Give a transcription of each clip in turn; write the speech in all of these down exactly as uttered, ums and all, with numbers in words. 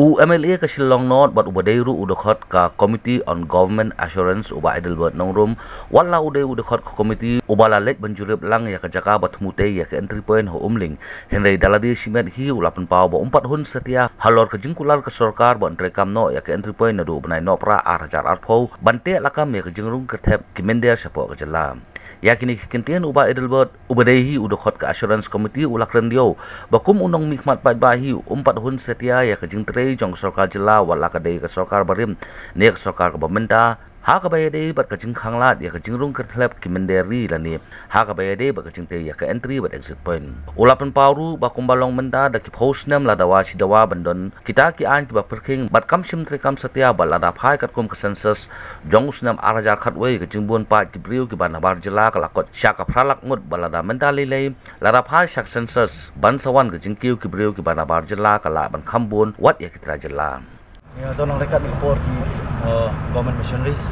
U M L A ka Shillong North bat ubadeiru udakhat ka Committee on Government Assurance uba Idlewood nongrum wala udai udakhat ka committee ubala lek banjurib lang ya ka jaka bat mute ya ka entry point ho umling henry daladi simet hi ulapan pau ba umpat hun setia halor ka jingkular ka sarkar ba entre kamno ya ka entry point nadu banai no pra arjar arpho bante lakam ya ka jingrung ka thep kimender sapo ka jala yakini kintian uba Idlewood ubadehi udakhat ka assurance committee ulakren dio bakum unong mikmat bahi umpat hun setia ya ka jingtre jong sarkar jela wala ka dei ka sarkar barim nek sarkar ka bamenta ha ka bayade bat ka jing khanglat ya ka jingrung ka thlep kimenderi lani ha ka bayade bat ka jingte ya ka entry bat exit point ulapan pauru bakum balong menta da ki phosnam la dawa chi dawa bandon kita ki an ki ba perking bat kam sim tre kam setia bala da phai kat kum ka census jong usnam arajar khatwei ka jingbon pat ki briu ki ban bar jela ka lakot syaka phralak ngut bala da menta lelei la da phai sak census ban sawan ka jingkiu ki briu ki ban bar jela ka la ban khambon wat ya ki tra jela ya tolong rekat ni por ki government missionaries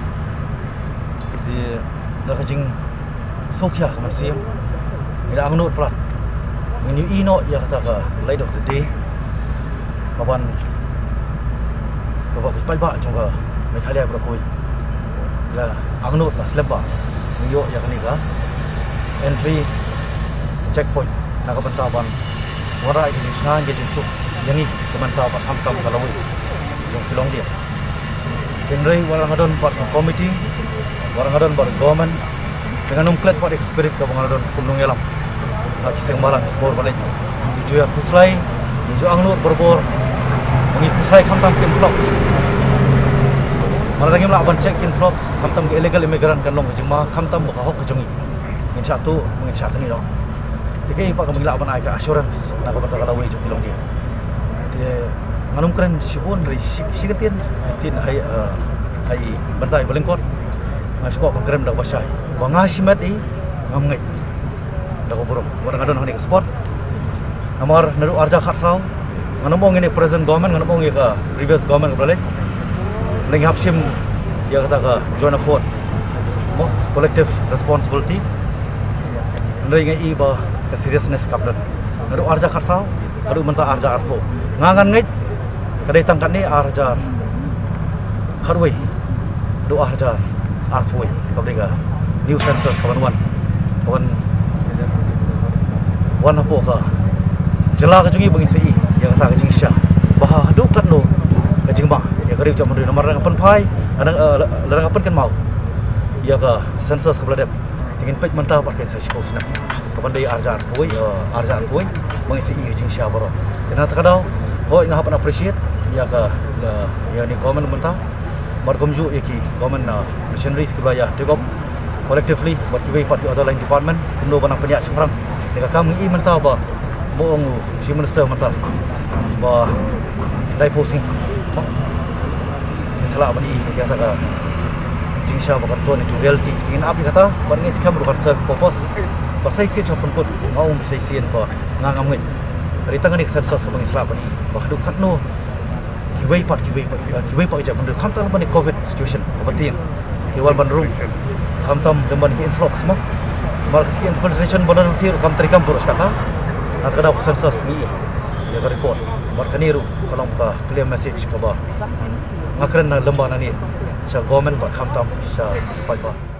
di dah kajing sokya kaman sim ida angnut plat menu ino ya kata ka light of the day baban babak pai ba jong mai khalia bro koi la angnut pas leba yo ya kani ka entry checkpoint na ka bantaban wara ki jisnan ge jinsuk yangi kaman ta ba ham kam kalawi yung pilong dia Henry warang adon part committee warang adon part government dengan umklet part spirit ka warang adon kunung yalam ha kiseng malang bor balik tuju ya kuslai tuju angnur berbor ngi kuslai khamtam kim flok malang lagi melaban check in flok khamtam ke illegal immigrant kan long jema khamtam ba hok jongi ngin satu ngin satu ni do tikai pa ka melaban ai ka assurance na ka batala lawi ju kilong dia dia nganum keren sibun dari siketian tin hai hai bantai balengkot masuk ko keren dak basai banga simet i ngamngit dak burung orang adon hani sport amar naru arja khatsau nganum ngene present government nganum nge ka previous government brale ning hapsim ya kata ka join a fort mo collective responsibility ndai nge i ba ka seriousness kaplan naru arja khatsau adu menta arja arfo ngangan ngit kadai tangkat ni arjar kharwei do arjar arfoi kabliga new census kawan wan kawan wan apo ka jela ka jungi bangi sei yang ta ka jing sya bah do kat no ka jing ba ya kari jam nomor nomor rang pen phai adang larang pen kan mau ya ka census kablade tingin pej menta pakai sai ko sina kawan dei arjar foi arjar foi bangi sei ka jing sya baro ina ta kadau ho ina hapan appreciate ya ka ya ni government mentah markomju eki government missionaries ke baya tegop collectively buat kiwei part other line department kundo banang penyak sekarang deka kam i mentah ba moong si minister mentah ba dai posing salah bani kata ka jingsha ba kan ton itu reality ingin api kata ban ngin skam rukan ser popos ba sai sit hapun put ngau sai sien ba ngangam ngit dari tangan ik sensos bang salah bani ba du kat no kiwei part kiwei kiwei pak jam bendu khamtam ban covid situation abatin kiwal ban room khamtam demban influx mo mar infiltration bonan thir kam trikam boros kata at kada census ni ya report mar kaniru kalong ka clear message ka ba ngakren na lembaga ni sa government ba khamtam sa pai ba